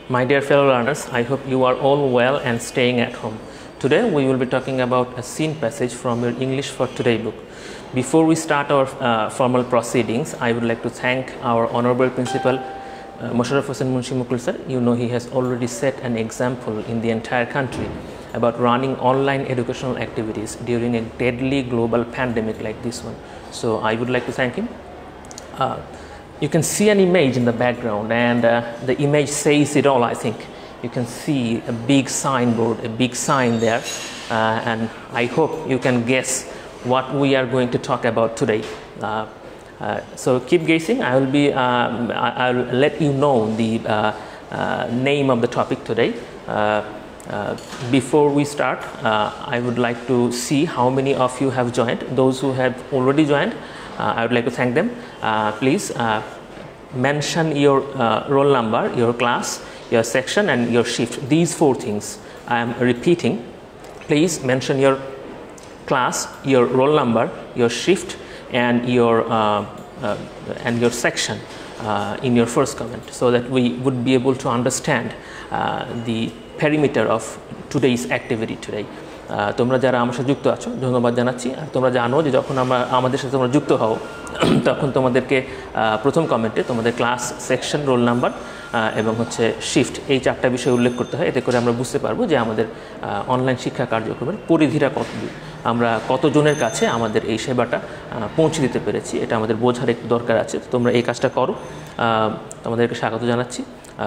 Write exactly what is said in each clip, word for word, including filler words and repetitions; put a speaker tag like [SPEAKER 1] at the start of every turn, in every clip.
[SPEAKER 1] My dear fellow learners, I hope you are all well and staying at home. Today we will be talking about a scene passage from your English for Today book. Before we start our uh, formal proceedings, I would like to thank our Honorable Principal uh, Mosharraf Hossain Munshi Mukul sir. You know he has already set an example in the entire country about running online educational activities during a deadly global pandemic like this one. So I would like to thank him. Uh, You can see an image in the background, and uh, the image says it all, I think. You can see a big signboard, a big sign there, uh, and I hope you can guess what we are going to talk about today. Uh, uh, so keep guessing. I will be, um, I, I'll let you know the uh, uh, name of the topic today. Uh, uh, before we start, uh, I would like to see how many of you have joined. Those who have already joined, Uh, I would like to thank them. Uh, please uh, mention your uh, roll number, your class, your section, and your shift. These four things I am repeating. Please mention your class, your roll number, your shift, and your uh, uh, and your section uh, in your first comment, so that we would be able to understand uh, the perimeter of today's activity today. তোমরা যারা আমার সাথে যুক্ত আছো ধন্যবাদ জানাচ্ছি। আর তোমরা জানো যে যখন আমরা আমাদের সাথে তোমরা যুক্ত হও তখন তোমাদেরকে প্রথম কমেন্টে তোমাদের ক্লাস, সেকশন, রোল নাম্বার এবং হচ্ছে শিফট এই চারটা বিষয় উল্লেখ করতে হয়। এতে করে আমরা বুঝতে পারবো যে আমাদের অনলাইন শিক্ষা কার্যক্রমের পরিধিটা কত দূর, আমরা কতজনের কাছে আমাদের এই সেবাটা পৌঁছে দিতে পেরেছি, এটা আমাদের বোঝার একটু দরকার আছে। তোমরা এই কাজটা করো, তোমাদেরকে স্বাগত জানাচ্ছি।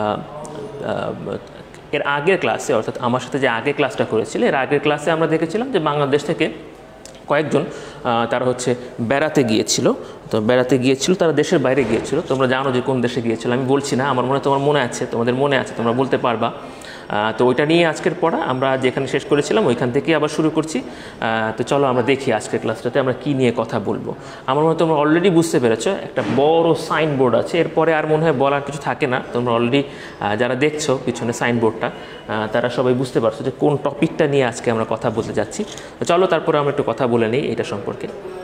[SPEAKER 1] এর আগের ক্লাসে, অর্থাৎ আমার সাথে যে আগের ক্লাসটা করেছিল, এর আগের ক্লাসে আমরা দেখেছিলাম যে বাংলাদেশ থেকে কয়েকজন তারা হচ্ছে বেড়াতে গিয়েছিল। তো বেড়াতে গিয়েছিল, তারা দেশের বাইরে গিয়েছিল। তোমরা জানো যে কোন দেশে গিয়েছিল, আমি বলছি না, আমার মনে তোমার মনে আছে, তোমাদের মনে আছে, তোমরা বলতে পারবা। তো ওইটা নিয়ে আজকের পড়া আমরা যেখানে শেষ করেছিলাম ওইখান থেকেই আবার শুরু করছি। তো চলো আমরা দেখি আজকের ক্লাসটাতে আমরা কী নিয়ে কথা বলবো। আমার মনে হয় তোমরা অলরেডি বুঝতে পেরেছো, একটা বড় সাইনবোর্ড আছে, এরপরে আর মনে হয় বলার কিছু থাকে না। তোমরা অলরেডি যারা দেখছো পিছনে সাইনবোর্ডটা, তারা সবাই বুঝতে পারছো যে কোন টপিকটা নিয়ে আজকে আমরা কথা বলতে যাচ্ছি। চলো তারপরে আমরা একটু কথা বলে নিই এটা সম্পর্কে।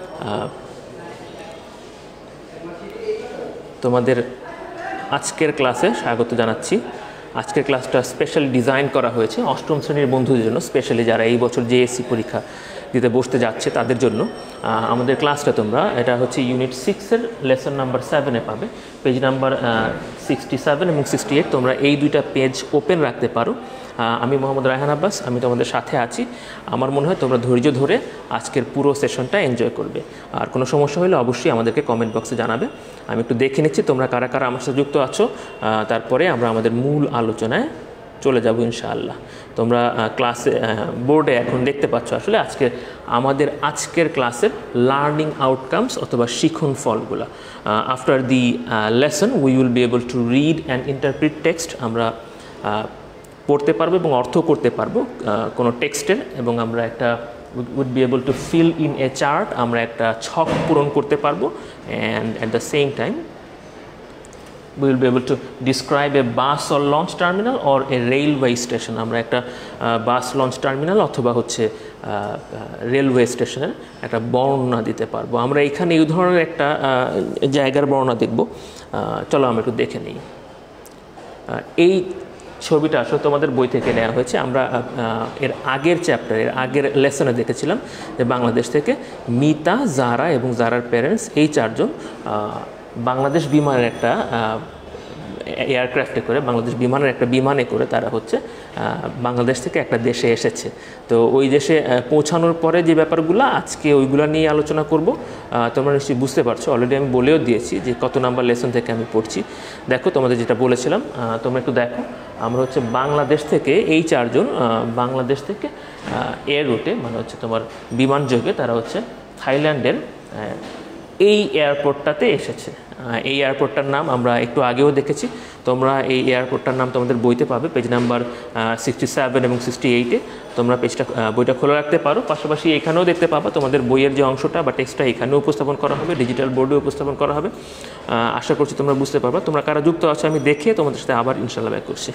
[SPEAKER 1] তোমাদের আজকের ক্লাসে স্বাগত জানাচ্ছি। আজকের ক্লাসটা স্পেশাল ডিজাইন করা হয়েছে অষ্টম শ্রেণীর বন্ধুদের জন্য, স্পেশালি যারা এই বছর জেএসসি পরীক্ষা দিতে বসতে যাচ্ছে তাদের জন্য। আমাদের ক্লাসটা তোমরা, এটা হচ্ছে ইউনিট সিক্সের লেসন নাম্বার সেভেনে পাবে, পেজ নাম্বার সিক্সটি সেভেন এবং সিক্সটি এইট। তোমরা এই দুইটা পেজ ওপেন রাখতে পারো। আমি মোহাম্মদ রায়হান আব্বাস, আমি তোমাদের সাথে আছি। আমার মনে হয় তোমরা ধৈর্য ধরে আজকের পুরো সেশনটা এনজয় করবে। আর কোনো সমস্যা হলে অবশ্যই আমাদেরকে কমেন্ট বক্সে জানাবে। আমি একটু দেখে নিচ্ছি তোমরা কারা কারা আমার সাথে যুক্ত আছো, তারপরে আমরা আমাদের মূল আলোচনায় চলে যাব ইনশাআল্লাহ। তোমরা ক্লাসে বোর্ডে এখন দেখতে পাচ্ছ আসলে আজকে আমাদের আজকের ক্লাসের লার্নিং আউটকামস অথবা শিখন ফলগুলো। After the lesson we will be able to read and interpret text. আমরা পড়তে পারবো এবং অর্থ করতে পারবো কোনো টেক্সটের, এবং আমরা একটা we'd be able to fill in a chart, আমরা একটা ছক পূরণ করতে পারবো। And at the same time we will be able to describe a bus or launch terminal or a railway station. আমরা একটা বাস লঞ্চ টার্মিনাল অথবা হচ্ছে রেলওয়ে স্টেশনের একটা বর্ণনা দিতে পারবো। আমরা এখানে এই ধরনের একটা জায়গার বর্ণনা দেখব। চলো আমরা একটু দেখে নিই। এই ছবিটা আসলে তোমাদের বই থেকে নেওয়া হয়েছে। আমরা এর আগের চ্যাপ্টারের আগের লেসনে দেখেছিলাম যে বাংলাদেশ থেকে মিতা, জারা এবং জারার প্যারেন্টস এই চারজন বাংলাদেশ বিমানের একটা এয়ারক্রাফটে করে, বাংলাদেশ বিমানের একটা বিমানে করে তারা হচ্ছে বাংলাদেশ থেকে একটা দেশে এসেছে। তো ওই দেশে পৌঁছানোর পরে যে ব্যাপারগুলো আজকে ওইগুলো নিয়ে আলোচনা করব। তোমরা নিশ্চয়ই বুঝতে পারছো, অলরেডি আমি বলেও দিয়েছি যে কত নাম্বার লেসন থেকে আমি পড়ছি। দেখো তোমাদের যেটা বলেছিলাম, তোমরা একটু দেখো। আমরা হচ্ছে বাংলাদেশ থেকে এই চারজন বাংলাদেশ থেকে এয়ার রুটে, মানে হচ্ছে তোমার বিমান যোগে তারা হচ্ছে থাইল্যান্ডের এই এয়ারপোর্টটাতে এসেছে। এই এয়ারপোর্টটার নাম আমরা একটু আগেও দেখেছি। তোমরা এই এয়ারপোর্টটার নাম তোমাদের বইতে পাবে, পেজ নাম্বার সিক্সটি সেভেন এবং সিক্সটি এইটে। তোমরা পেজটা বইটা খোলা রাখতে পারো। পাশাপাশি এখানেও দেখতে পাবা তোমাদের বইয়ের যে অংশটা বা টেক্সটটা এখানেও উপস্থাপন করা হবে, ডিজিটাল বোর্ডে উপস্থাপন করা হবে। আশা করছি তোমরা বুঝতে পারবা। তোমরা কারা যুক্ত আছো আমি দেখে তোমাদের সাথে আবার ইনশাআল্লাহ ব্যাক করছি।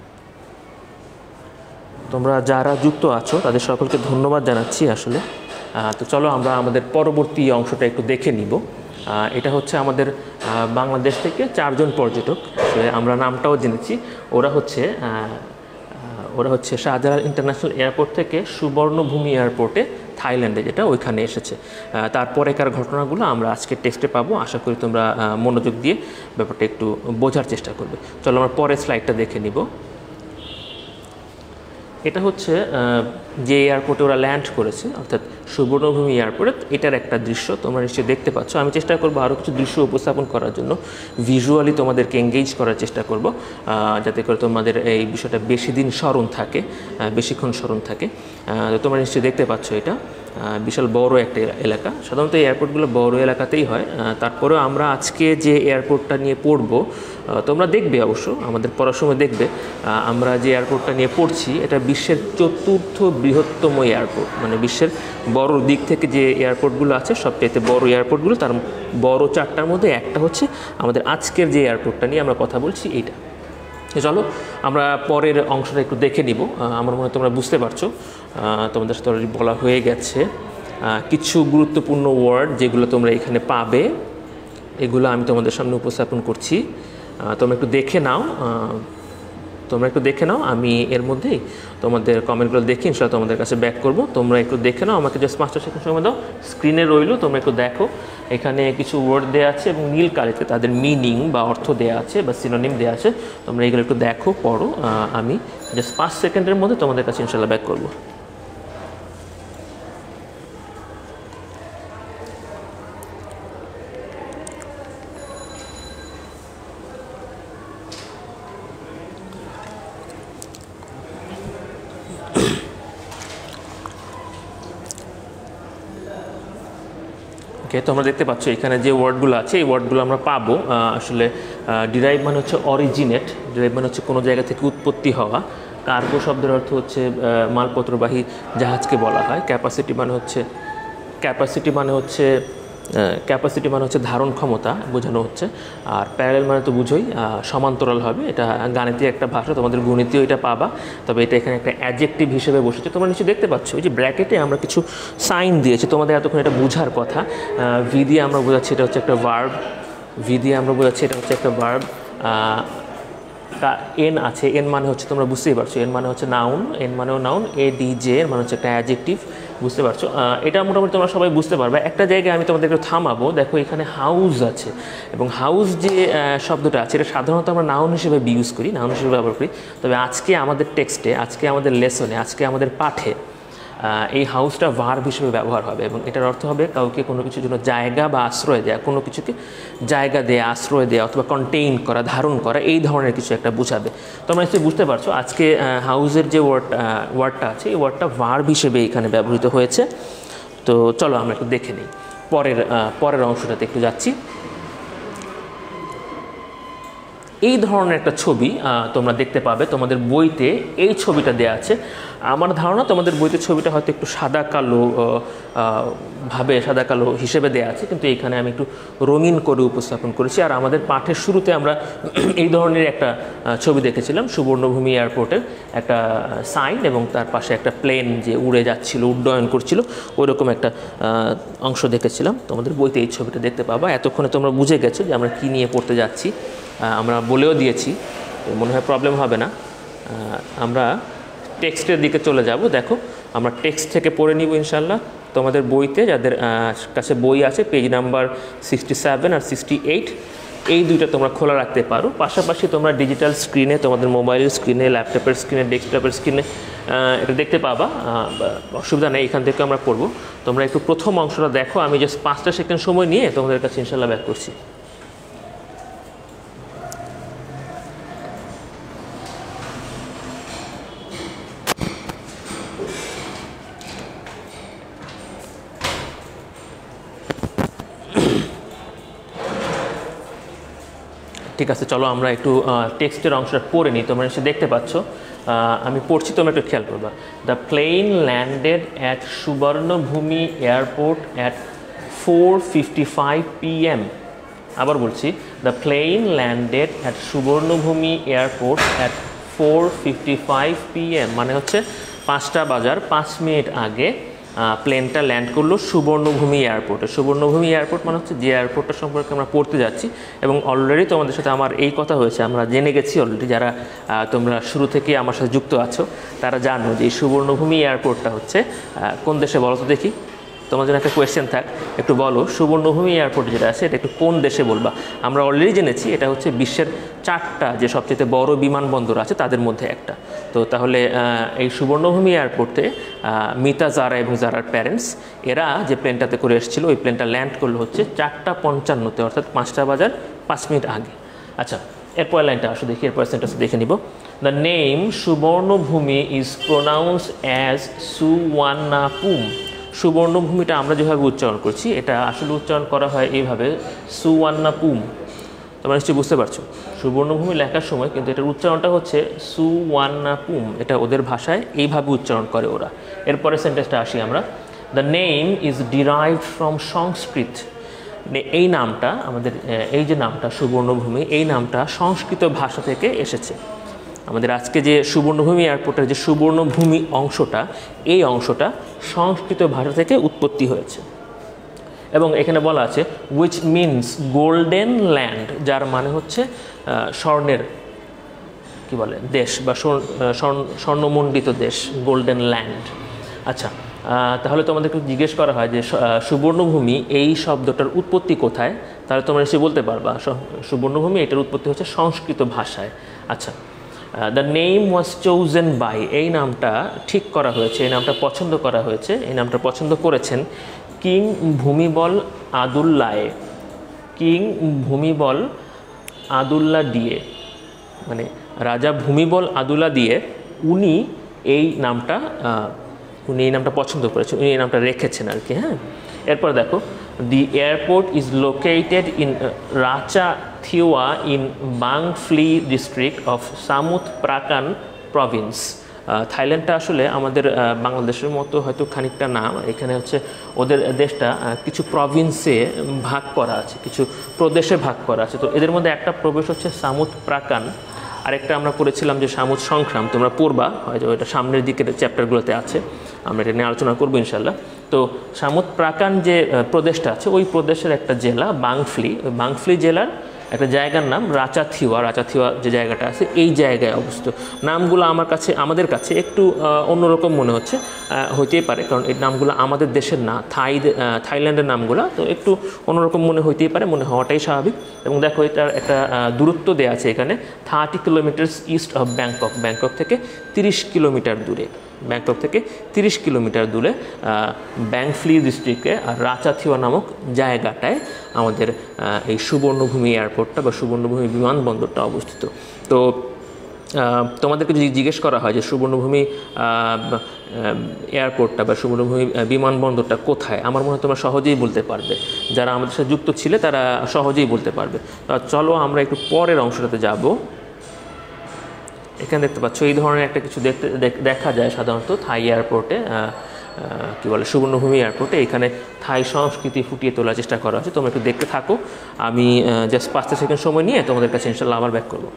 [SPEAKER 1] তোমরা যারা যুক্ত আছো তাদের সকলকে ধন্যবাদ জানাচ্ছি। আসলে তো চলো আমরা আমাদের পরবর্তী অংশটা একটু দেখে নিব। এটা হচ্ছে আমাদের বাংলাদেশ থেকে চারজন পর্যটক, আমরা নামটাও জেনেছি। ওরা হচ্ছে ওরা হচ্ছে শাহজালাল ইন্টারন্যাশনাল এয়ারপোর্ট থেকে সুবর্ণভূমি এয়ারপোর্টে, থাইল্যান্ডে যেটা, ওইখানে এসেছে। তারপরেকার ঘটনাগুলো আমরা আজকে টেক্সটে পাবো। আশা করি তোমরা মনোযোগ দিয়ে ব্যাপারটা একটু বোঝার চেষ্টা করবে। চলো আমরা পরের স্লাইডটা দেখে নিব। এটা হচ্ছে যে এয়ারপোর্টে ওরা ল্যান্ড করেছে, অর্থাৎ সুবর্ণভূমি এয়ারপোর্ট, এটার একটা দৃশ্য তোমরা নিশ্চয়ই দেখতে পাচ্ছ। আমি চেষ্টা করবো আরও কিছু দৃশ্য উপস্থাপন করার জন্য, ভিজুয়ালি তোমাদেরকে এঙ্গেজ করার চেষ্টা করব, যাতে করে তোমাদের এই বিষয়টা বেশি দিন স্মরণ থাকে, বেশিক্ষণ স্মরণ থাকে। তো তোমরা নিশ্চয়ই দেখতে পাচ্ছ এটা বিশাল বড় একটা এলাকা। সাধারণত এই এয়ারপোর্টগুলো বড় এলাকাতেই হয়। তারপরেও আমরা আজকে যে এয়ারপোর্টটা নিয়ে পড়বো, তোমরা দেখবে অবশ্য আমাদের পড়ার সময় দেখবে, আমরা যে এয়ারপোর্টটা নিয়ে পড়ছি এটা বিশ্বের চতুর্থ বৃহত্তম এয়ারপোর্ট। মানে বিশ্বের বড় দিক থেকে যে এয়ারপোর্টগুলো আছে সবচাইতে বড় এয়ারপোর্টগুলো, তার বড় চারটার মধ্যে একটা হচ্ছে আমাদের আজকের যে এয়ারপোর্টটা নিয়ে আমরা কথা বলছি এইটা। চলো আমরা পরের অংশটা একটু দেখে নিব। আমার মনে হয় তোমরা বুঝতে পারছো, তোমাদের সাথে অলরেডি বলা হয়ে গেছে। কিছু গুরুত্বপূর্ণ ওয়ার্ড যেগুলো তোমরা এখানে পাবে, এগুলো আমি তোমাদের সামনে উপস্থাপন করছি। তোমরা একটু দেখে নাও তোমরা একটু দেখে নাও আমি এর মধ্যেই তোমাদের কমেন্টগুলো দেখে ইনশাআল্লাহ তোমাদের কাছে ব্যাক করব। তোমরা একটু দেখে নাও, আমাকে জাস্ট পাঁচটা সেকেন্ড সময় দাও। স্ক্রিনে রইলো, তোমরা একটু দেখো। এখানে কিছু ওয়ার্ড দেওয়া আছে এবং নীল কালিতে তাদের মিনিং বা অর্থ দেওয়া আছে বা সিনোনিম দেওয়া আছে। তোমরা এগুলো একটু দেখো, পড়ো। আমি জাস্ট পাঁচ সেকেন্ডের মধ্যে তোমাদের কাছে ইনশাআল্লাহ ব্যাক করবো। তোমরা দেখতে পাচ্ছ এখানে যে ওয়ার্ডগুলো আছে এই ওয়ার্ডগুলো আমরা পাবো। আসলে ডিরাইভ মানে হচ্ছে অরিজিনেট, ডিরাইভ মানে হচ্ছে কোনো জায়গা থেকে উৎপত্তি হওয়া। কার্গো শব্দের অর্থ হচ্ছে মালপত্রবাহী জাহাজকে বলা হয়। ক্যাপাসিটি মানে হচ্ছে ক্যাপাসিটি মানে হচ্ছে ক্যাপাসিটি মানে হচ্ছে ধারণ ক্ষমতা বোঝানো হচ্ছে। আর প্যারালেল মানে তো বুঝোই সমান্তরাল হবে, এটা গাণিতিক একটা ভাষা, তোমাদের গণিতীয় এটা পাবা। তবে এটা এখানে একটা অ্যাডজেক্টিভ হিসেবে বসেছে। তোমরা নিশ্চয়ই দেখতে পাচ্ছ এই যে ব্র্যাকেটে আমরা কিছু সাইন দিয়েছি, তোমাদের এতক্ষণ এটা বোঝার কথা। ভি দিয়ে আমরা বোঝাচ্ছি এটা হচ্ছে একটা ভার্ব, ভি দিয়ে আমরা বোঝাচ্ছি এটা হচ্ছে একটা ভার্ব। এন আছে, এন মানে হচ্ছে তোমরা বুঝতেই পারছো, এন মানে হচ্ছে নাউন, এন মানেও নাউন। এ ডি জে এর মানে হচ্ছে একটা অ্যাডজেক্টিভ, বুঝতে পারছো। এটা মোটামুটি তোমরা সবাই বুঝতে পারবে। একটা জায়গায় আমি তোমাদের একটু থামাবো, দেখো এখানে হাউস আছে, এবং হাউস যে শব্দটা আছে এটা সাধারণত আমরা নাউন হিসেবে ইউজ করি, নাউন হিসেবে ব্যবহার করি। তবে আজকে আমাদের টেক্সটে, আজকে আমাদের লেসনে, আজকে আমাদের পাঠে এই হাউসটা ভার্ব হিসেবে ব্যবহার হবে, এবং এটার অর্থ হবে কাউকে কোনো কিছুর জন্য জায়গা বা আশ্রয় দেওয়া, কোনো কিছুকে জায়গা দেয়া, আশ্রয় দেওয়া অথবা কন্টেইন করা, ধারণ করা, এই ধরনের কিছু একটা বোঝাবে। তোমরা নিশ্চয়ই বুঝতে পারছো আজকে হাউসের যে ওয়ার্ড ওয়ার্ডটা আছে এই ওয়ার্ডটা ভার্ব হিসেবে এখানে ব্যবহৃত হয়েছে। তো চলো আমরা একটু দেখে নিই, পরের পরের অংশটাতে একটু যাচ্ছি। এই ধরনের একটা ছবি তোমরা দেখতে পাবে তোমাদের বইতে, এই ছবিটা দেওয়া আছে। আমার ধারণা তোমাদের বইতে ছবিটা হয়তো একটু সাদা কালো ভাবে সাদা কালো হিসেবে দেওয়া আছে, কিন্তু এখানে আমি একটু রঙিন করে উপস্থাপন করেছি। আর আমাদের পাঠের শুরুতে আমরা এই ধরনের একটা ছবি দেখেছিলাম, সুবর্ণভূমি এয়ারপোর্টের একটা সাইন এবং তার পাশে একটা প্লেন যে উড়ে যাচ্ছিল, উড্ডয়ন করছিল, ওইরকম একটা অংশ দেখেছিলাম। তোমাদের বইতে এই ছবিটা দেখতে পাবা। এতক্ষণে তোমরা বুঝে গেছো যে আমরা কী নিয়ে পড়তে যাচ্ছি, আমরা বলেও দিয়েছি, তো মনে হয় প্রবলেম হবে না। আমরা টেক্সটের দিকে চলে যাব। দেখো আমরা টেক্সট থেকে পড়ে নিব ইনশাল্লাহ। তোমাদের বইতে যাদের কাছে বই আছে পেজ নাম্বার সিক্সটি সেভেন আর সিক্সটি এইট, এই দুইটা তোমরা খোলা রাখতে পারো। পাশাপাশি তোমরা ডিজিটাল স্ক্রিনে, তোমাদের মোবাইলের স্ক্রিনে, ল্যাপটপের স্ক্রিনে, ডেস্কটপের স্ক্রিনে এটা দেখতে পাবা, অসুবিধা নেই, এখান থেকে আমরা পড়বো। তোমরা একটু প্রথম অংশটা দেখো, আমি জাস্ট পাঁচটা সেকেন্ড সময় নিয়ে তোমাদের কাছে ইনশাল্লাহ ব্যাক করছি। ঠিক আছে, চলো আমরা একটু টেক্সটের অংশটা পড়ে নিই। তোমরা নিশ্চয়ই দেখতে পাচ্ছ, আমি পড়ছি, তোমরা একটু খেয়াল করবা। The plane landed at Suvarnabhumi airport at four fifty five P M. আবার বলছি, the plane landed at Suvarnabhumi airport at four fifty five P M, মানে হচ্ছে পাঁচটা বাজার পাঁচ মিনিট আগে প্লেনটা ল্যান্ড করলো সুবর্ণভূমি এয়ারপোর্টে। সুবর্ণভূমি এয়ারপোর্ট মানে হচ্ছে যে এয়ারপোর্টটা সম্পর্কে আমরা পড়তে যাচ্ছি, এবং অলরেডি তোমাদের সাথে আমার এই কথা হয়েছে, আমরা জেনে গেছি অলরেডি, যারা তোমরা শুরু থেকে আমার সাথে যুক্ত আছো তারা জানো যে এই সুবর্ণভূমি এয়ারপোর্টটা হচ্ছে কোন দেশে, বলো তো দেখি। তোমার জন্য একটা কোয়েশ্চেন থাক, একটু বলো সুবর্ণভূমি এয়ারপোর্ট যেটা আছে এটা একটু কোন দেশে বলবা। আমরা অলরেডি জেনেছি এটা হচ্ছে বিশ্বের চারটা যে সবচেয়ে বড় বিমানবন্দর আছে তাদের মধ্যে একটা। তো তাহলে এই সুবর্ণভূমি এয়ারপোর্টে মিতা, জারা এবং জারার প্যারেন্টস এরা যে প্লেনটাতে করে এসেছিলো, ওই প্লেনটা ল্যান্ড করলো হচ্ছে চারটা পঞ্চান্নতে, অর্থাৎ পাঁচটা বাজার পাঁচ মিনিট আগে। আচ্ছা, এরপর লাইনটা আসো দেখি, এরপর সেন্টেন্সটা দেখে নিব। The name Suvarnabhumi is pronounce as Suwannaphum. সুবর্ণভূমিটা আমরা যেভাবে উচ্চারণ করছি এটা আসলে উচ্চারণ করা হয় এইভাবে, সুওয়ান্নাপুম। তোমরা নিশ্চয়ই বুঝতে পারছো, সুবর্ণভূমি লেখার সময় কিন্তু এটার উচ্চারণটা হচ্ছে সুওয়ান্নাপুম, এটা ওদের ভাষায় এইভাবে উচ্চারণ করে ওরা। এরপরে সেন্টেন্সটা আসি আমরা। The name is derived from Sanskrit. এই নামটা আমাদের, এই যে নামটা সুবর্ণভূমি, এই নামটা সংস্কৃত ভাষা থেকে এসেছে। আমাদের আজকে যে সুবর্ণভূমি এয়ারপোর্টের যে সুবর্ণভূমি অংশটা, এই অংশটা সংস্কৃত ভাষা থেকে উৎপত্তি হয়েছে। এবং এখানে বলা আছে উইচ মিনস গোল্ডেন ল্যান্ড, যার মানে হচ্ছে স্বর্ণের কি বলে দেশ বা স্বর্ণমণ্ডিত দেশ, গোল্ডেন ল্যান্ড। আচ্ছা, তাহলে তোমাদেরকে জিজ্ঞেস করা হয় যে সুবর্ণভূমি এই শব্দটার উৎপত্তি কোথায়, তাহলে তোমরা এসে বলতে পারবা সুবর্ণভূমি এটার উৎপত্তি হচ্ছে সংস্কৃত ভাষায়। আচ্ছা, the name was chosen by, এই নামটা ঠিক করা হয়েছে, এই নামটা পছন্দ করা হয়েছে, এই নামটা পছন্দ করেছেন কিং ভূমিবল আদুল্লায়ে। কিং ভূমিবল আদুল্লা দিয়ে, মানে রাজা ভূমিবল আদুল্লা দিয়ে, উনি এই নামটা উনি এই নামটা পছন্দ করেছেন, উনি এই নামটা রেখেছেন আর কি। হ্যাঁ, এরপর দেখো, the airport is located in Racha Thewa in Bang Phli district of Samut Prakan province. থাইল্যান্ডটা আসলে আমাদের বাংলাদেশের মতো হয়তো খানিকটা না, এখানে হচ্ছে ওদের দেশটা কিছু প্রভিন্সে ভাগ করা আছে, কিছু প্রদেশে ভাগ করা আছে। তো এদের মধ্যে একটা প্রদেশ হচ্ছে সামুথ প্রাকান, আরেকটা আমরা পড়েছিলাম যে সামুদ সংগ্রাম, তোমরা পড়বা হয়তো, এটা সামনের দিকের চ্যাপ্টারগুলোতে আছে, আমরা এটা নিয়ে আলোচনা করবো ইনশাল্লাহ। তো সামুদ প্রাকান যে প্রদেশটা আছে, ওই প্রদেশের একটা জেলা বাংফ্লি, ওই বাংফ্লি জেলার একটা জায়গার নাম রাচাথিওয়া। রাচাথিওয়া যে জায়গাটা আছে এই জায়গায় অবস্থিত। নামগুলো আমার কাছে, আমাদের কাছে একটু অন্যরকম মনে হচ্ছে, হইতেই পারে, কারণ এই নামগুলো আমাদের দেশের না, থাই থাইল্যান্ডের নামগুলো, তো একটু অন্যরকম মনে হইতেই পারে, মনে হওয়াটাই স্বাভাবিক। এবং দেখো এটার একটা দূরত্ব দেওয়া আছে এখানে, thirty kilometres east of Bangkok, Bangkok থেকে তিরিশ কিলোমিটার দূরে, ব্যাংকক থেকে তিরিশ কিলোমিটার দূরে ব্যাংফ্লি ডিস্ট্রিক্টে আর রাচাথিওয়া নামক জায়গাটায় আমাদের এই সুবর্ণভূমি এয়ারপোর্টটা বা সুবর্ণভূমি বিমানবন্দরটা অবস্থিত। তো তোমাদেরকে যদি জিজ্ঞেস করা হয় যে সুবর্ণভূমি এয়ারপোর্টটা বা সুবর্ণভূমি বিমানবন্দরটা কোথায়, আমার মনে হয় তোমরা সহজেই বলতে পারবে, যারা আমাদের সাথে যুক্ত ছিলে তারা সহজেই বলতে পারবে। চলো আমরা একটু পরের অংশটাতে যাব। এখানে দেখতে পাচ্ছ এই ধরনের একটা কিছু দেখতে দেখা যায় সাধারণত থাই এয়ারপোর্টে, কী বলে সুবর্ণভূমি এয়ারপোর্টে। এখানে থাই সংস্কৃতি ফুটিয়ে তোলার চেষ্টা করা হচ্ছে। তোমরা একটু দেখতে থাকো, আমি জাস্ট পাঁচটা সেকেন্ড সময় নিয়ে তোমাদের কাছে ইনশাল্লাহ আবার ব্যাক করবো।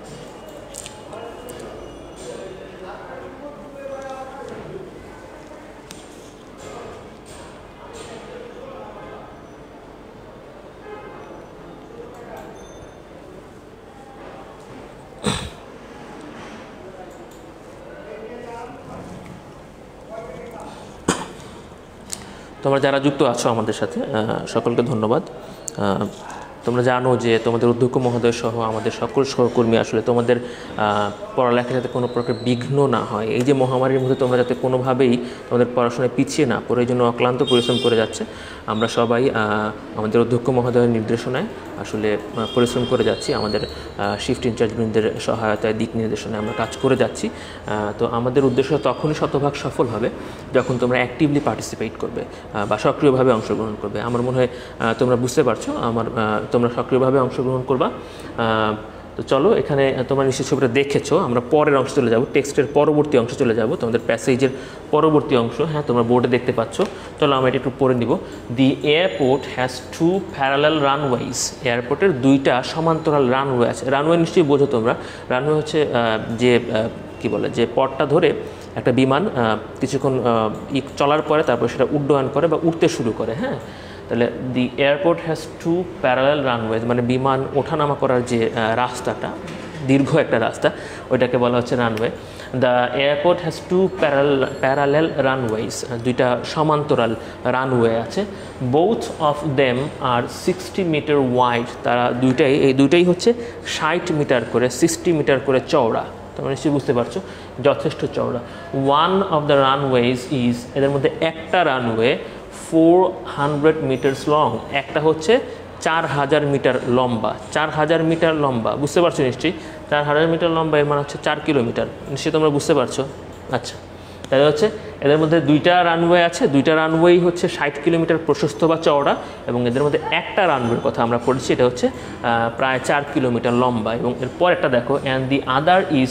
[SPEAKER 1] তোমরা যারা যুক্ত আছো আমাদের সাথে সকলকে ধন্যবাদ। তোমরা জানো যে তোমাদের অধ্যক্ষ মহোদয় সহ আমাদের সকল সহকর্মী আসলে তোমাদের পড়ালেখা যাতে কোনো প্রকার বিঘ্ন না হয়, এই যে মহামারীর মধ্যে তোমরা যাতে কোনোভাবেই তোমাদের পড়াশোনায় পিছিয়ে না পড়ে, এই জন্য অক্লান্ত পরিশ্রম করে যাচ্ছে। আমরা সবাই আমাদের অধ্যক্ষ মহোদয়ের নির্দেশনায় আসলে পরিশ্রম করে যাচ্ছি, আমাদের শিফট ইনচার্জবৃন্দের সহায়তায় দিক নির্দেশনায় আমরা কাজ করে যাচ্ছি। তো আমাদের উদ্দেশ্য তখনই শতভাগ সফল হবে যখন তোমরা অ্যাক্টিভলি পার্টিসিপেট করবে বা সক্রিয়ভাবে অংশগ্রহণ করবে। আমার মনে হয় তোমরা বুঝতে পারছো, আমার তোমরা সক্রিয়ভাবে অংশগ্রহণ করবা। তো চলো, এখানে তোমরা নিশ্চয়ই ছবিটা দেখেছো, আমরা পরের অংশ চলে যাব, টেক্সটের পরবর্তী অংশ চলে যাব, তোমাদের প্যাসেজের পরবর্তী অংশ। হ্যাঁ, তোমরা বোর্ডে দেখতে পাচ্ছ। চলো আমরা এটা একটু পড়ে নিব। The airport has two parallel runways. এয়ারপোর্টের দুইটা সমান্তরাল রানওয়ে আছে। রানওয়ে নিশ্চয়ই বোঝো তোমরা, রানওয়ে হচ্ছে যে কি বলে, যে পথটা ধরে একটা বিমান কিছুক্ষণ চলার পরে তারপর সেটা উড্ডয়ন করে বা উঠতে শুরু করে। হ্যাঁ, তাহলে the airport has two parallel runways, মানে বিমান ওঠানামা করার যে রাস্তাটা দীর্ঘ একটা রাস্তা ওইটাকে বলা হচ্ছে runway. The airport has two paral parallel runways, দুইটা সমান্তরাল রানওয়ে আছে। Both of them are sixty metre wide, তারা দুইটাই এই দুইটাই হচ্ছে ষাট মিটার করে সিক্সটি মিটার করে চওড়া। তোমরা নিশ্চয়ই বুঝতে পারছো যথেষ্ট চওড়া। One of the runways is, এদের মধ্যে একটা runway four hundred metres long, একটা হচ্ছে চার হাজার মিটার লম্বা। চার হাজার মিটার লম্বা বুঝতে পারছো নিশ্চয়ই, চার হাজার মিটার লম্বা এর মানে হচ্ছে চার কিলোমিটার, নিশ্চয়ই তোমরা বুঝতে পারছো। আচ্ছা, তাহলে হচ্ছে এদের মধ্যে দুইটা রানওয়ে আছে, দুইটা রানওয়েই হচ্ছে ষাট কিলোমিটার প্রশস্ত বা চওড়া, এবং এদের মধ্যে একটা রানওয়ের কথা আমরা পড়েছি, এটা হচ্ছে প্রায় চার কিলোমিটার লম্বা। এবং এরপর একটা দেখো, and the other is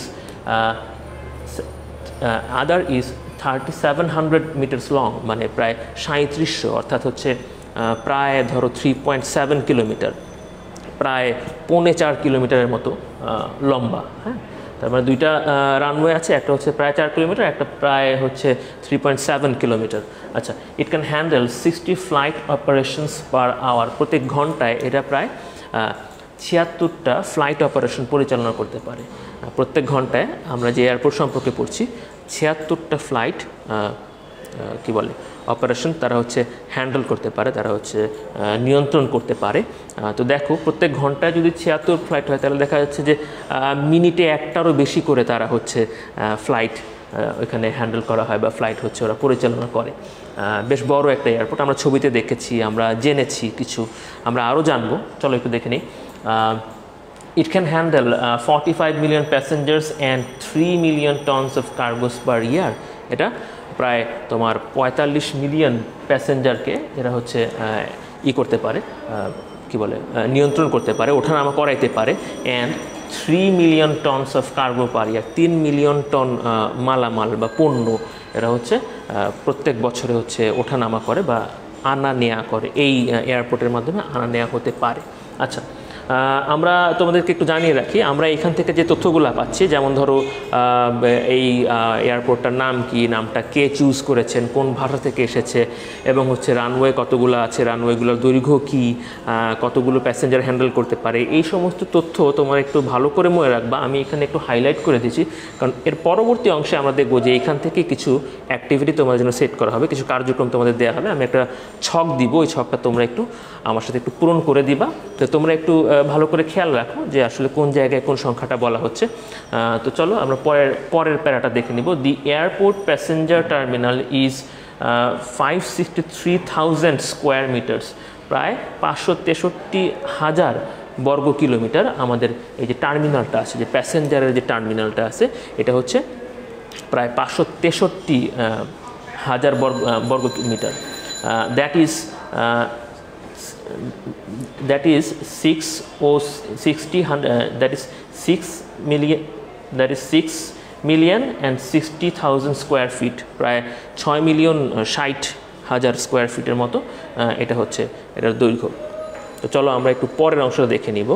[SPEAKER 1] other is thirty seven hundred metres long, মানে প্রায় সাঁত্রিশশো, অর্থাৎ হচ্ছে প্রায় ধরো থ্রি পয়েন্ট সেভেন কিলোমিটার, প্রায় পৌনে চার কিলোমিটারের মতো লম্বা। হ্যাঁ, তার মানে দুইটা রানওয়ে আছে, একটা হচ্ছে প্রায় চার কিলোমিটার, একটা প্রায় হচ্ছে থ্রি পয়েন্ট সেভেন কিলোমিটার। আচ্ছা, it can handle sixty flight operations per hour, প্রত্যেক ঘন্টায় এটা প্রায় ছিয়াত্তরটা ফ্লাইট অপারেশন পরিচালনা করতে পারে। প্রত্যেক ঘন্টায় আমরা যে এয়ারপোর্ট সম্পর্কে পড়ছি, ছিয়াত্তরটা ফ্লাইট কি বলে অপারেশন তারা হচ্ছে হ্যান্ডেল করতে পারে, তারা হচ্ছে নিয়ন্ত্রণ করতে পারে। তো দেখো, প্রত্যেক ঘন্টায় যদি ছিয়াত্তর ফ্লাইট হয় তাহলে দেখা যাচ্ছে যে মিনিটে একটারও বেশি করে তারা হচ্ছে ফ্লাইট ওইখানে হ্যান্ডেল করা হয় বা ফ্লাইট হচ্ছে ওরা পরিচালনা করে। বেশ বড় একটা এয়ারপোর্ট, আমরা ছবিতে দেখেছি, আমরা জেনেছি কিছু, আমরা আরও জানবো, চলো একটু দেখে নিই। It can handle uh, forty-five million passengers and three million tons of cargos per year. এটা প্রায় তোমার পঁয়তাল্লিশ মিলিয়ন প্যাসেঞ্জারকে এরা হচ্ছে ই করতে পারে, কি বলে নিয়ন্ত্রণ করতে পারে, ওঠানামা করাইতে পারে। And three million tons of cargo per year, তিন মিলিয়ন টন মালামাল বা পণ্য এরা হচ্ছে প্রত্যেক বছরে হচ্ছে ওঠানামা করে বা আনা নেয়া করে, এই এয়ারপোর্টের মাধ্যমে আনা নেয়া হতে পারে। আচ্ছা, আমরা তোমাদেরকে একটু জানিয়ে রাখি, আমরা এখান থেকে যে তথ্যগুলো পাচ্ছি, যেমন ধরো এই এয়ারপোর্টটার নাম কি, নামটা কে চুজ করেছেন, কোন ভাষা থেকে এসেছে, এবং হচ্ছে রানওয়ে কতগুলো আছে, রানওয়েগুলোর দৈর্ঘ্য কি, কতগুলো প্যাসেঞ্জার হ্যান্ডেল করতে পারে, এই সমস্ত তথ্য তোমরা একটু ভালো করে মনে রাখবা। আমি এখানে একটু হাইলাইট করে দিচ্ছি, কারণ এর পরবর্তী অংশে আমরা দেখবো যে এখান থেকে কিছু অ্যাক্টিভিটি তোমাদের জন্য সেট করা হবে, কিছু কার্যক্রম তোমাদের দেওয়া হবে। আমি একটা ছক দিব, ওই ছকটা তোমরা একটু আমার সাথে একটু পূরণ করে দিবা। তো তোমরা একটু ভালো করে খেয়াল রাখো যে আসলে কোন জায়গায় কোন সংখ্যাটা বলা হচ্ছে। তো চলো আমরা পরের পরের প্যারাটা দেখে নিব। The airport passenger terminal is five sixty three thousand square metres, প্রায় পাঁচশো তেষট্টি হাজার বর্গ কিলোমিটার আমাদের এই যে টার্মিনালটা আছে, যে প্যাসেঞ্জারের যে টার্মিনালটা আছে, এটা হচ্ছে প্রায় পাঁচশো তেষট্টি হাজার বর্গ বর্গ metre. That is that is six or sixty hundred uh, that is six million that is six million and sixty thousand square feet, প্রায় ছয় মিলিয়ন ষাট হাজার স্কোয়ার ফিটের মতো এটা হচ্ছে এটার দৈর্ঘ্য। তো চলো আমরা একটু পরের অংশটা দেখে নিব।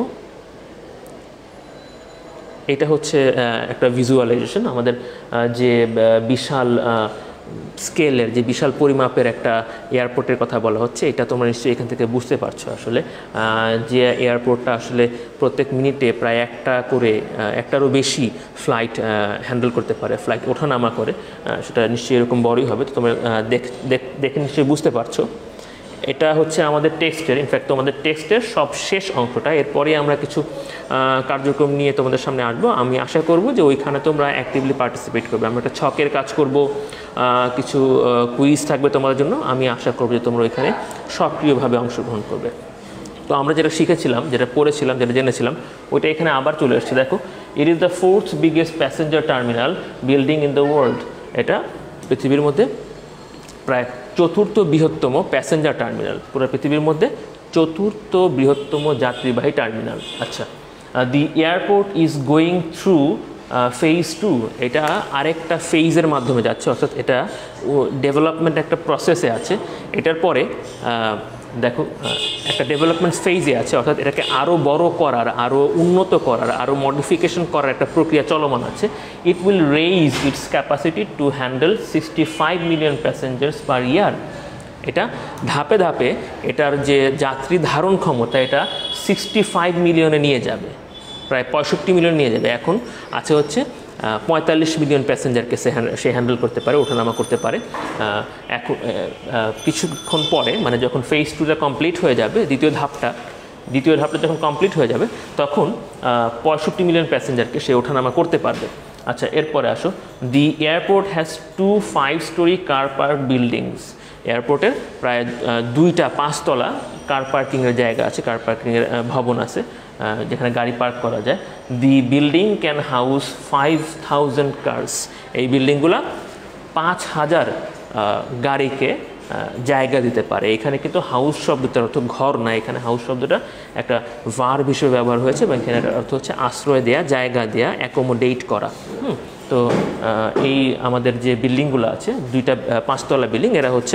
[SPEAKER 1] এটা হচ্ছে একটা ভিজুয়ালাইজেশন, আমাদের যে বিশাল স্কেলের যে বিশাল পরিমাপের একটা এয়ারপোর্টের কথা বলা হচ্ছে, এটা তোমরা নিশ্চয়ই এখান থেকে বুঝতে পারছো আসলে যে এয়ারপোর্টটা আসলে প্রত্যেক মিনিটে প্রায় একটা করে একটারও বেশি ফ্লাইট হ্যান্ডেল করতে পারে, ফ্লাইট ওঠানামা করে, সেটা নিশ্চয়ই এরকম বড়ই হবে। তো তোমরা দেখে নিশ্চয়ই বুঝতে পারছো। এটা হচ্ছে আমাদের টেক্সটের, ইনফ্যাক্ট তোমাদের টেক্সটের সব শেষ অংশটা। এরপরে আমরা কিছু কার্যক্রম নিয়ে তোমাদের সামনে আসবো। আমি আশা করব যে ওইখানে তোমরা অ্যাক্টিভলি পার্টিসিপেট করবে। আমরা একটা ছকের কাজ করব, কিছু কুইজ থাকবে তোমাদের জন্য। আমি আশা করব যে তোমরা ওইখানে সক্রিয়ভাবে অংশগ্রহণ করবে। তো আমরা যেটা শিখেছিলাম, যেটা পড়েছিলাম, যেটা জেনেছিলাম, ওইটা এখানে আবার চলে এসেছে। দেখো, it is the fourth biggest passenger terminal building in the world. এটা পৃথিবীর মধ্যে প্রায় চতুর্থ বৃহত্তম প্যাসেঞ্জার টার্মিনাল, পুরো পৃথিবীর মধ্যে চতুর্থ বৃহত্তম যাত্রীবাহী টার্মিনাল। আচ্ছা, the airport is going through phase two, এটা আরেকটা ফেজের মাধ্যমে যাচ্ছে, অর্থাৎ এটা ডেভেলপমেন্ট একটা প্রসেসে আছে। এটার পরে দেখো একটা ডেভেলপমেন্ট ফেজে আছে, অর্থাৎ এটাকে আরও বড় করার, আরও উন্নত করার, আরও মডিফিকেশন করার একটা প্রক্রিয়া চলমান আছে। It will raise its capacity to handle sixty five million passengers per year. এটা ধাপে ধাপে এটার যে যাত্রী ধারণ ক্ষমতা এটা সিক্সটি ফাইভ মিলিয়নে নিয়ে যাবে, প্রায় পঁয়ষট্টি মিলিয়ন নিয়ে যাবে। এখন আছে হচ্ছে পঁয়তাল্লিশ মিলিয়ন প্যাসেঞ্জারকে সে সে হ্যান্ডেল করতে পারে, ওঠানামা করতে পারে। এখন কিছুক্ষণ পরে, মানে যখন ফেজ টুটা কমপ্লিট হয়ে যাবে, দ্বিতীয় ধাপটা দ্বিতীয় ধাপটা যখন কমপ্লিট হয়ে যাবে, তখন পঁয়ষট্টি মিলিয়ন প্যাসেঞ্জারকে সে ওঠানামা করতে পারবে। আচ্ছা, এরপরে আসো, the airport has two five storey car park buildings. এয়ারপোর্টের প্রায় দুইটা পাঁচতলা কার পার্কিংয়ের জায়গা আছে, কার পার্কিংয়ের ভবন আছে যেখানে গাড়ি পার্ক করা যায়। The building can house five thousand cars. এই বিল্ডিংগুলো পাঁচ হাজার গাড়িকে জায়গা দিতে পারে। এখানে কিন্তু হাউস শব্দটার অর্থ ঘর না, এখানে হাউস শব্দটা একটা ভার্ব হিসেবে ব্যবহার হয়েছে, এবং এখানে অর্থ হচ্ছে আশ্রয় দেয়া, জায়গা দেয়া, অ্যাকোমোডেট করা। হুম তো এই আমাদের যে বিল্ডিংগুলো আছে, দুইটা পাঁচতলা বিল্ডিং, এরা হচ্ছে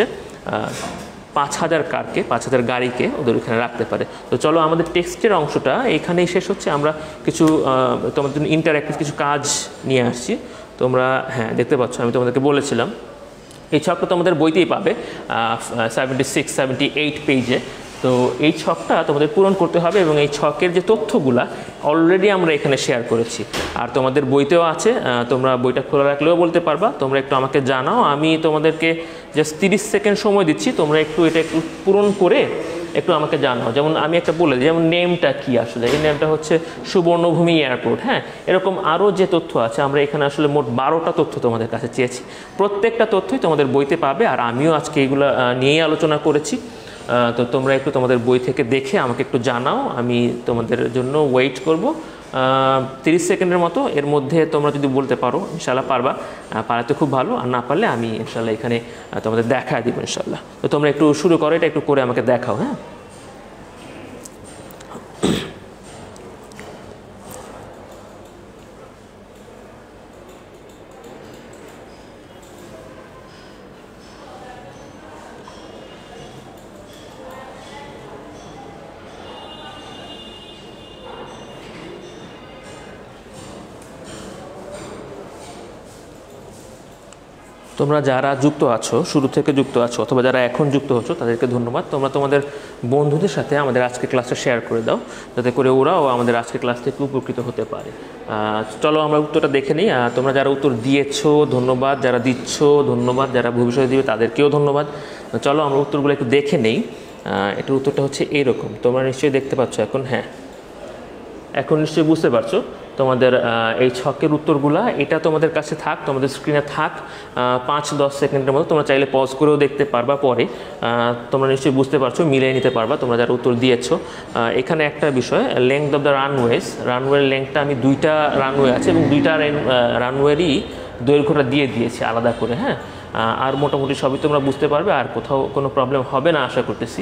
[SPEAKER 1] পাঁচ হাজার কারকে, পাঁচ হাজার গাড়িকে ওদের এখানে রাখতে পারে। তো চলো, আমাদের টেক্সটের অংশটা এইখানেই শেষ হচ্ছে। আমরা কিছু তোমাদের জন্য ইন্টারঅ্যাক্টিভ কিছু কাজ নিয়ে আসছি। তোমরা হ্যাঁ দেখতে পাচ্ছ, আমি তোমাদেরকে বলেছিলাম এই ছকটা তোমাদের বইতেই পাবে সেভেন্টি সিক্স সেভেন্টি এইট পেজে। তো এই ছকটা তোমাদের পূরণ করতে হবে, এবং এই ছকের যে তথ্যগুলা অলরেডি আমরা এখানে শেয়ার করেছি, আর তোমাদের বইতেও আছে। তোমরা বইটা খোলা রাখলেও বলতে পারবা। তোমরা একটু আমাকে জানাও, আমি তোমাদেরকে জাস্ট তিরিশ সেকেন্ড সময় দিচ্ছি, তোমরা একটু এটা একটু পূরণ করে একটু আমাকে জানাও। যেমন আমি একটা বলে দিই, যেমন নেমটা কি আসলে, এই নেমটা হচ্ছে সুবর্ণভূমি এয়ারপোর্ট। হ্যাঁ, এরকম আরও যে তথ্য আছে, আমরা এখানে আসলে মোট বারোটা তথ্য তোমাদের কাছে চেয়েছি। প্রত্যেকটা তথ্যই তোমাদের বইতে পাবে, আর আমিও আজকে এইগুলো নিয়েই আলোচনা করেছি। তো তোমরা একটু তোমাদের বই থেকে দেখে আমাকে একটু জানাও, আমি তোমাদের জন্য ওয়েট করব তিরিশ সেকেন্ডের মতো। এর মধ্যে তোমরা যদি বলতে পারো, ইনশাল্লাহ পারবা, পারাতে খুব ভালো, আর না পারলে আমি ইনশাল্লাহ এখানে তোমাদের দেখা দিব ইনশাল্লাহ। তো তোমরা একটু শুরু করো, এটা একটু করে আমাকে দেখাও। হ্যাঁ, তোমরা যারা যুক্ত আছো, শুরু থেকে যুক্ত আছো, অথবা যারা এখন যুক্ত হচ্ছ, তাদেরকে ধন্যবাদ। তোমরা তোমাদের বন্ধুদের সাথে আমাদের আজকের ক্লাসটা শেয়ার করে দাও, যাতে করে ওরাও আমাদের আজকের ক্লাস থেকে উপকৃত হতে পারে। চলো আমরা উত্তরটা দেখে নিই। তোমরা যারা উত্তর দিয়েছো ধন্যবাদ, যারা দিচ্ছ ধন্যবাদ, যারা ভবিষ্যতে দিবে তাদেরকেও ধন্যবাদ। চলো আমরা উত্তরগুলো একটু দেখে নেই। এটার উত্তরটা হচ্ছে এইরকম, তোমরা নিশ্চয়ই দেখতে পাচ্ছ এখন। হ্যাঁ, এখন নিশ্চয়ই বুঝতে পারছো তোমাদের এই ছকের উত্তরগুলা। এটা তোমাদের কাছে থাক, তোমাদের স্ক্রিনে থাক পাঁচ দশ সেকেন্ডের মতো। তোমরা চাইলে পজ করেও দেখতে পারবা পরে। তোমরা নিশ্চয়ই বুঝতে পারছো, মিলিয়ে নিতে পারবা তোমরা যারা উত্তর দিয়েছো। এখানে একটা বিষয়, লেংথ অফ দ্য রানওয়েজ, রানওয়ের লেংথটা আমি দুইটা রানওয়ে আছে, এবং দুইটা রানওয়েরই দৈর্ঘ্যটা দিয়ে দিয়েছি আলাদা করে। হ্যাঁ, আর মোটামুটি সবই তোমরা বুঝতে পারবে, আর কোথাও কোনো প্রবলেম হবে না আশা করতেছি।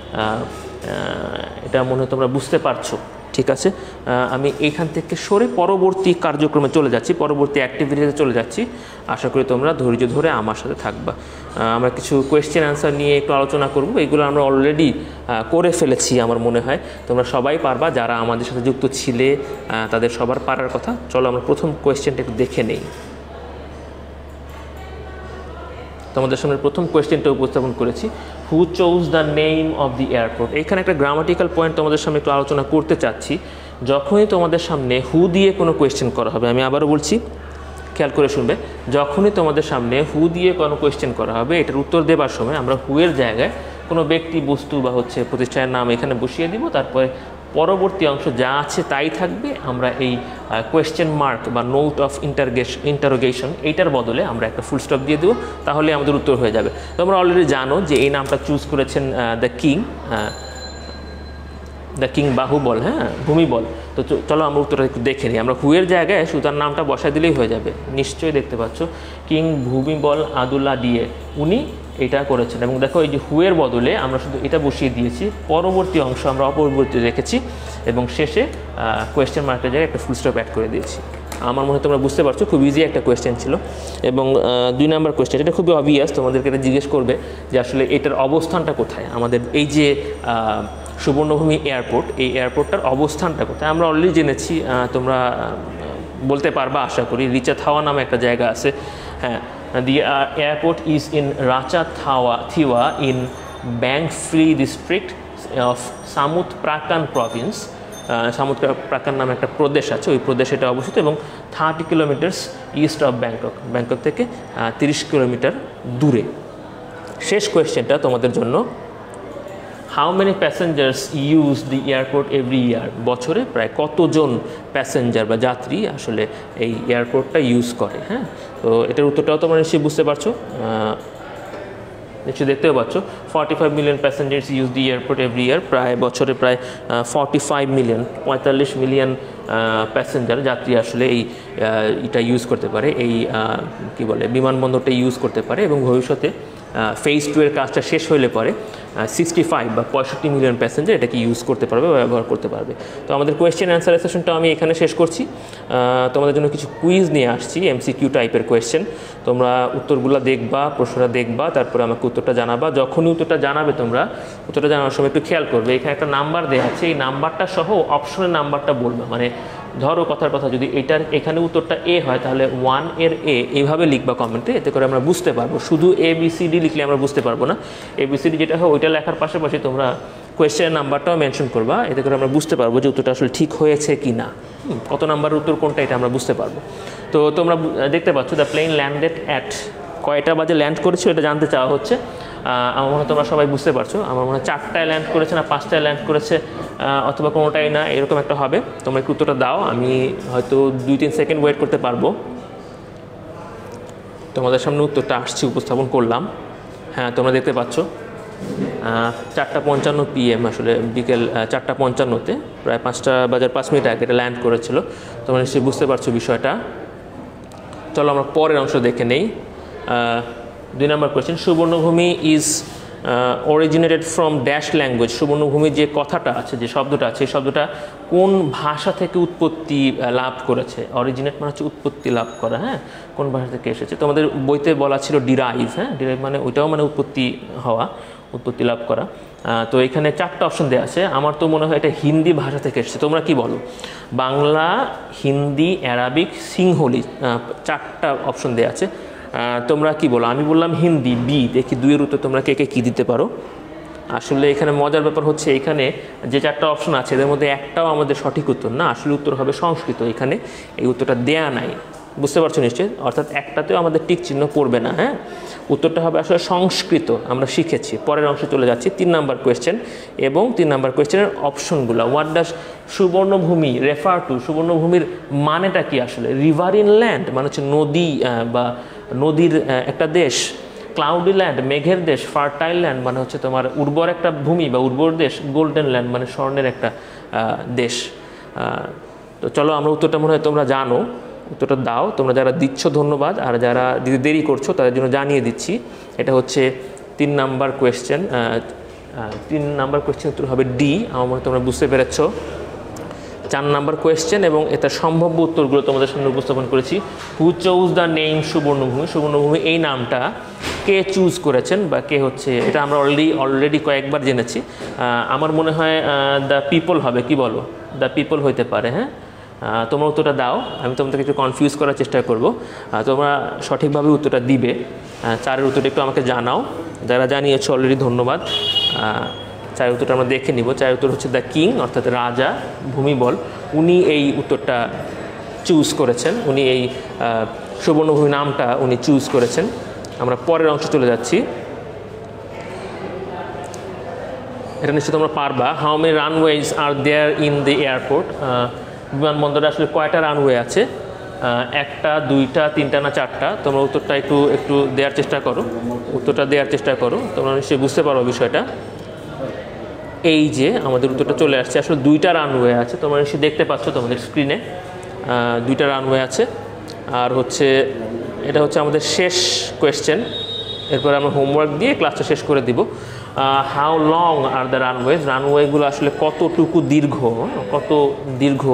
[SPEAKER 1] এটা মনে হয় তোমরা বুঝতে পারছো। ঠিক আছে, আমি এইখান থেকে সরে পরবর্তী কার্যক্রমে চলে যাচ্ছি, পরবর্তী অ্যাক্টিভিটিতে চলে যাচ্ছি। আশা করি তোমরা ধৈর্য ধরে আমার সাথে থাকবা। আমরা কিছু কোয়েশ্চেন অ্যান্সার নিয়ে একটু আলোচনা করব। এগুলো আমরা অলরেডি করে ফেলেছি আমার মনে হয়। তোমরা সবাই পারবা, যারা আমাদের সাথে যুক্ত ছিলে তাদের সবার পারার কথা। চলো আমরা প্রথম কোয়েশ্চেনটা একটু দেখে নেই। তোমাদের সামনে প্রথম কোয়েশ্চেনটা উপস্থাপন করেছি, who chose the name of the airport. এখানে একটা গ্রামাটিক্যাল পয়েন্ট তোমাদের সামনে একটু আলোচনা করতে চাচ্ছি। যখনই তোমাদের সামনে হু দিয়ে কোনো কোয়েশ্চেন করা হবে, আমি আবারও বলছি, খেয়াল করে শুনবে, যখনই তোমাদের সামনে হু দিয়ে কোনো কোয়েশ্চেন করা হবে, এটার উত্তর দেবার সময় আমরা হুয়ের জায়গায় কোনো ব্যক্তি, বস্তু বা হচ্ছে প্রতিষ্ঠানের নাম এখানে বসিয়ে দিব। তারপরে পরবর্তী অংশ যা আছে তাই থাকবে। আমরা এই কোয়েশ্চেন মার্ক বা নোট অফ ইন্টারগেশন ইন্টারোগেশন এইটার বদলে আমরা একটা ফুল স্টপ দিয়ে দেবো, তাহলে আমাদের উত্তর হয়ে যাবে। তোমরা অলরেডি জানো যে এই নামটা চুজ করেছেন the king, the king Bahubal, হ্যাঁ ভূমিবল। তো চলো আমরা উত্তরটা একটু দেখে নিই। আমরা হুয়ের জায়গায় শুধু তার নামটা বসাই দিলেই হয়ে যাবে। নিশ্চয়ই দেখতে পাচ্ছ, কিং ভূমিবল আদুল্লাহ দিয়ে উনি এটা করেছেন। এবং দেখো, এই যে হুয়ের বদলে আমরা শুধু এটা বসিয়ে দিয়েছি, পরবর্তী অংশ আমরা অপরিবর্তিত রেখেছি, এবং শেষে কোয়েশ্চেন মার্কের জায়গায় একটা ফুল স্টপ অ্যাড করে দিয়েছি। আমার মনে হয় তোমরা বুঝতে পারছো খুব ইজি একটা কোয়েশ্চেন ছিল। এবং দুই নাম্বার কোয়েশ্চেন, এটা খুবই অবভিয়াস, তোমাদেরকে এটা জিজ্ঞেস করবে যে আসলে এটার অবস্থানটা কোথায়। আমাদের এই যে সুবর্ণভূমি এয়ারপোর্ট, এই এয়ারপোর্টটার অবস্থানটা কোথায় আমরা অলরেডি জেনেছি, তোমরা বলতে পারবা আশা করি। রিচা থাওয়া নামে একটা জায়গা আছে, হ্যাঁ। The airport is in Racha Thawa Thewa in Bang Phli district of Samut Prakan province. Samut Prakan নামে একটা প্রদেশ আছে, ওই প্রদেশে এটা অবস্থিত এবং thirty kilometres east of Bangkok, Bangkok থেকে তিরিশ কিলোমিটার দূরে। শেষ কোয়েশ্চেনটা তোমাদের জন্য, how many passengers use the airport every year? বছরে প্রায় কতজন প্যাসেঞ্জার বা যাত্রী আসলে এই এয়ারপোর্টটা ইউজ করে, হ্যাঁ। তো এটার উত্তরটাও তোমরা নিশ্চয়ই বুঝতে পারছো, নিশ্চয়ই দেখতেও পাচ্ছ। Forty five million passengers use the airport every year, প্রায় বছরে প্রায় ফর্টি ফাইভ মিলিয়ন পঁয়তাল্লিশ মিলিয়ন প্যাসেঞ্জার যাত্রী আসলে এই এটা ইউজ করতে পারে, এই কি বলে বিমানবন্দরটা ইউজ করতে পারে। এবং ভবিষ্যতে ফেজ টু এর কাজটা শেষ হলে পরে সিক্সটি ফাইভ বা পঁয়ষট্টি মিলিয়ন প্যাসেঞ্জার এটাকে ইউজ করতে পারবে বা ব্যবহার করতে পারবে। তো আমাদের কোয়েশ্চেন অ্যান্সার সেশনটা আমি এখানে শেষ করছি। তোমাদের জন্য কিছু কুইজ নিয়ে আসছি, এমসিকিউ টাইপের কোয়েশ্চেন। তোমরা উত্তরগুলো দেখবা, প্রশ্নটা দেখবা, তারপরে আমাকে উত্তরটা জানাবা। যখনই উত্তরটা জানাবে তোমরা উত্তরটা জানানোর সময় একটু খেয়াল করবে, এখানে একটা নাম্বার দেওয়া আছে, এই নাম্বারটা সহ অপশনের নাম্বারটা বলবে। মানে ধরো কথার কথা, যদি এটার এখানে উত্তরটা এ হয় তাহলে ওয়ান এর এ এইভাবে লিখবা কমেন্টে, এতে করে আমরা বুঝতে পারবো। শুধু এ বি সি ডি লিখলে আমরা বুঝতে পারবো না। এ বি সি ডি যেটা হয় ওইটা লেখার পাশাপাশি তোমরা কোয়েশ্চেনের নাম্বারটাও মেনশন করবা, এতে করে আমরা বুঝতে পারবো যে উত্তরটা আসলে ঠিক হয়েছে কি না, কত নাম্বার উত্তর কোনটা এটা আমরা বুঝতে পারবো। তো তোমরা দেখতে পাচ্ছ দ্য প্লেন ল্যান্ডেড অ্যাট, কয়টা বাজে ল্যান্ড করেছো এটা জানতে চাওয়া হচ্ছে। আমার মনে হয় তোমরা সবাই বুঝতে পারছো, আমার মনে হয় চারটায় ল্যান্ড করেছে না পাঁচটায় ল্যান্ড করেছে, অথবা কোনোটাই না, এরকম একটা হবে। তোমরা একটু উত্তরটা দাও, আমি হয়তো দুই তিন সেকেন্ড ওয়েট করতে পারবো। তোমাদের সামনে উত্তরটা আসছি, উপস্থাপন করলাম। হ্যাঁ, তোমরা দেখতে পাচ্ছ চারটা পঞ্চান্ন পিএম, আসলে বিকেল চারটা পঞ্চান্নতে, প্রায় পাঁচটা বাজার পাঁচ মিনিট আগে এটা ল্যান্ড করেছিল। তোমরা নিশ্চয়ই বুঝতে পারছো বিষয়টা। চলো আমরা পরের অংশ দেখে নেই। দুই নম্বর question, Suvarnabhumi is originated from dash language. Suvarnabhumi যে কথাটা আছে, যে শব্দটা আছে, এই শব্দটা কোন ভাষা থেকে উৎপত্তি লাভ করেছে? অরিজিনেট মানে হচ্ছে উৎপত্তি লাভ করা, হ্যাঁ, কোন ভাষা থেকে এসেছে? তোমাদের বইতে বলা ছিল ডিরাইভ, হ্যাঁ, ডিরাইভ মানে ওইটাও মানে উৎপত্তি হওয়া, উৎপত্তি লাভ করা। তো এখানে চারটা অপশন দেওয়া আছে, আমার তো মনে হয় এটা হিন্দি ভাষা থেকে এসেছে। তোমরা কি বলো? বাংলা, হিন্দি, অ্যারাবিক, সিংহলি, চারটা অপশন দেওয়া আছে। তোমরা কি বলো? আমি বললাম হিন্দি, বি। দেখি দুইয়ের উত্তর তোমরা কে কে কী দিতে পারো। আসলে এখানে মজার ব্যাপার হচ্ছে, এখানে যে চারটা অপশন আছে এদের মধ্যে একটাও আমাদের সঠিক উত্তর না, আসলে উত্তর হবে সংস্কৃত। এখানে এই উত্তরটা দেয়া নাই, বুঝতে পারছো নিশ্চয়ই? অর্থাৎ একটাতেও আমাদের টিক চিহ্ন পড়বে না, হ্যাঁ, উত্তরটা হবে আসলে সংস্কৃত। আমরা শিখেছি। পরের অংশে চলে যাচ্ছি, তিন নাম্বার কোয়েশ্চেন এবং তিন নাম্বার কোয়েশ্চেনের অপশনগুলো। What does Suvarnabhumi refer to? সুবর্ণভূমির মানেটা কি আসলে? রিভারিন ল্যান্ড মানে হচ্ছে নদী বা নদীর একটা দেশ। ক্লাউডি ল্যান্ড মেঘের দেশ। ফার্টাইল ল্যান্ড মানে হচ্ছে তোমার উর্বর একটা ভূমি বা উর্বর দেশ। গোল্ডেন ল্যান্ড মানে স্বর্ণের একটা দেশ। তো চলো আমরা উত্তরটা মনে হয় তোমরা জানো, উত্তরটা দাও। তোমরা যারা দিচ্ছ ধন্যবাদ, আর যারা দিতে দেরি করছো তাদের জন্য জানিয়ে দিচ্ছি, এটা হচ্ছে তিন নাম্বার কোয়েশ্চেন। তিন নাম্বার কোয়েশ্চেন উত্তর হবে ডি। আমার মনে হয় তোমরা বুঝতে পেরেছ। চার নাম্বার কোয়েশ্চেন এবং এটা সম্ভাব্য উত্তরগুলো তোমাদের সামনে উপস্থাপন করেছি। Who choose the name Suvarnabhumi? Suvarnabhumi এই নামটা কে চুজ করেছেন বা কে হচ্ছে, এটা আমরা অলরেডি অলরেডি কয়েকবার জেনেছি। আমার মনে হয় দ্য পিপল হবে, কি বলো? দ্য পিপল হইতে পারে, হ্যাঁ। তোমরা উত্তরটা দাও, আমি তোমাদেরকে একটু কনফিউজ করার চেষ্টা করব। তোমরা সঠিকভাবে উত্তরটা দিবে। চারের উত্তরটা একটু আমাকে জানাও, যারা জানিয়েছো অলরেডি ধন্যবাদ। চারের উত্তরটা আমরা দেখে নিব। চারের উত্তর হচ্ছে দ্য কিং, অর্থাৎ রাজা ভূমিবল, উনি এই উত্তরটা চুজ করেছেন, উনি এই সুবর্ণভূমি নামটা উনি চুজ করেছেন। আমরা পরের অংশে চলে যাচ্ছি, এটা নিশ্চয়ই তোমরা পারবা। How many runways are there in the airport? বিমানবন্দরে আসলে কয়টা রানওয়ে আছে? একটা, দুইটা, তিনটা না চারটা? তোমরা উত্তরটা একটু একটু দেওয়ার চেষ্টা করো, উত্তরটা দেওয়ার চেষ্টা করো। তোমরা নিশ্চয়ই বুঝতে পারো বিষয়টা। এই যে আমাদের উত্তরটা চলে আসছে, আসলে দুইটা রানওয়ে আছে। তোমরা নিশ্চয়ই দেখতে পাচ্ছ তোমাদের স্ক্রিনে, দুইটা রানওয়ে আছে। আর হচ্ছে এটা হচ্ছে আমাদের শেষ কোয়েশ্চেন, এরপরে আমরা হোমওয়ার্ক দিয়ে ক্লাসটা শেষ করে দিব। How long are the runways? রানওয়েগুলো আসলে কতটুকু দীর্ঘ, কত দীর্ঘ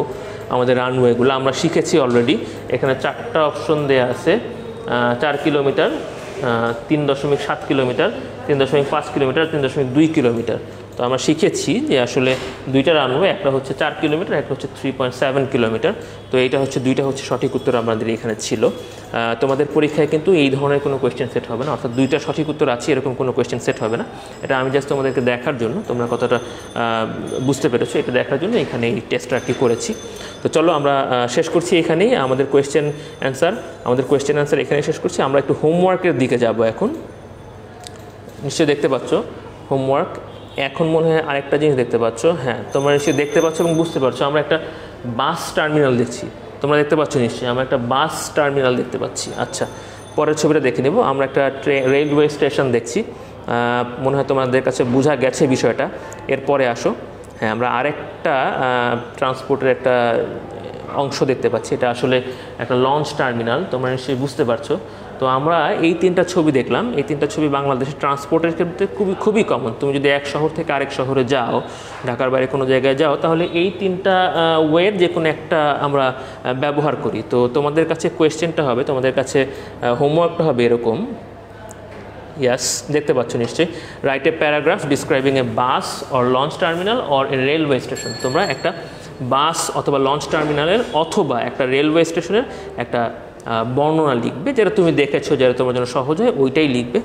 [SPEAKER 1] আমাদের রানওয়েগুলো আমরা শিখেছি অলরেডি। এখানে চারটা অপশন দেওয়া আছে, চার কিলোমিটার, তিন দশমিক সাত কিলোমিটার, তিন দশমিক পাঁচ কিলোমিটার, তিন দশমিক দুই কিলোমিটার। তো আমরা শিখেছি যে আসলে দুইটা রানওয়ে, একটা হচ্ছে চার কিলোমিটার, একটা হচ্ছে থ্রি পয়েন্ট সেভেন কিলোমিটার। তো এইটা হচ্ছে দুইটা হচ্ছে সঠিক উত্তর আমাদের এখানে ছিল। তোমাদের পরীক্ষায় কিন্তু এই ধরনের কোনো কোয়েশ্চেন সেট হবে না, অর্থাৎ দুইটা সঠিক উত্তর আছে এরকম কোনো কোয়েশ্চেন সেট হবে না। এটা আমি জাস্ট তোমাদেরকে দেখার জন্য, তোমরা কতটা বুঝতে পেরেছো এটা দেখার জন্য এখানে এই টেস্টটা আর কি করেছি। তো চলো আমরা শেষ করছি এখানেই আমাদের কোয়েশ্চেন অ্যান্সার আমাদের কোয়েশ্চেন অ্যান্সার এখানেই শেষ করছি। আমরা একটু হোমওয়ার্কের দিকে যাব এখন। নিশ্চয়ই দেখতে পাচ্ছ হোমওয়ার্ক। এখন মনে হয় আরেকটা জিনিস দেখতে পাচ্ছ, হ্যাঁ তোমরা নিশ্চয়ই দেখতে পাচ্ছ এবং বুঝতে পারছো, আমরা একটা বাস টার্মিনাল দেখছি। তোমরা দেখতে পাচ্ছ নিশ্চয়ই আমরা একটা বাস টার্মিনাল দেখতে পাচ্ছি। আচ্ছা, পরের ছবিটা দেখে নেব। আমরা একটা ট্রেন রেলওয়ে স্টেশন দেখছি। মনে হয় তোমাদের কাছে বোঝা গেছে বিষয়টা। এরপরে আসো, হ্যাঁ আমরা আরেকটা ট্রান্সপোর্টের একটা অংশ দেখতে পাচ্ছি। এটা আসলে একটা লঞ্চ টার্মিনাল, তোমরা নিশ্চয়ই বুঝতে পারছো। তো আমরা এই তিনটা ছবি দেখলাম। এই তিনটা ছবি বাংলাদেশের ট্রান্সপোর্টের ক্ষেত্রে খুবই খুবই কমন। তুমি যদি এক শহর থেকে আরেক শহরে যাও, ঢাকার বাইরে কোনো জায়গায় যাও, তাহলে এই তিনটা ওয়ের যে কোনো একটা আমরা ব্যবহার করি। তো তোমাদের কাছে কোয়েশ্চেনটা হবে, তোমাদের কাছে হোমওয়ার্কটা হবে এরকম। ইয়াস, দেখতে পাচ্ছ নিশ্চয়ই, right a paragraph describing a bus or launch terminal or a railway station. তোমরা একটা বাস অথবা লঞ্চ টার্মিনালের অথবা একটা রেলওয়ে স্টেশনের একটা বর্ণনা লিখবে, যেটা তুমি দেখেছো, যেটা তোমার জন্য সহজ হয় ওইটাই লিখবে।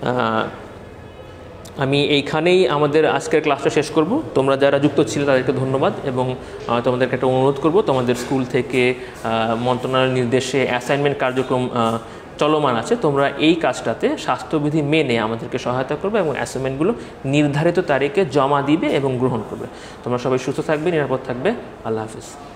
[SPEAKER 1] আমি এইখানেই আমাদের আজকের ক্লাসটা শেষ করব। তোমরা যারা যুক্ত ছিলে তাদেরকে ধন্যবাদ এবং তোমাদেরকে একটা অনুরোধ করব, তোমাদের স্কুল থেকে মন্ত্রণালয়ের নির্দেশে অ্যাসাইনমেন্ট কার্যক্রম চলমান আছে। তোমরা এই কাজটাতে স্বাস্থ্যবিধি মেনে আমাদেরকে সহায়তা করবে এবং অ্যাসাইনমেন্টগুলো নির্ধারিত তারিখে জমা দিবে এবং গ্রহণ করবে। তোমরা সবাই সুস্থ থাকবে, নিরাপদ থাকবে। আল্লাহ হাফিজ।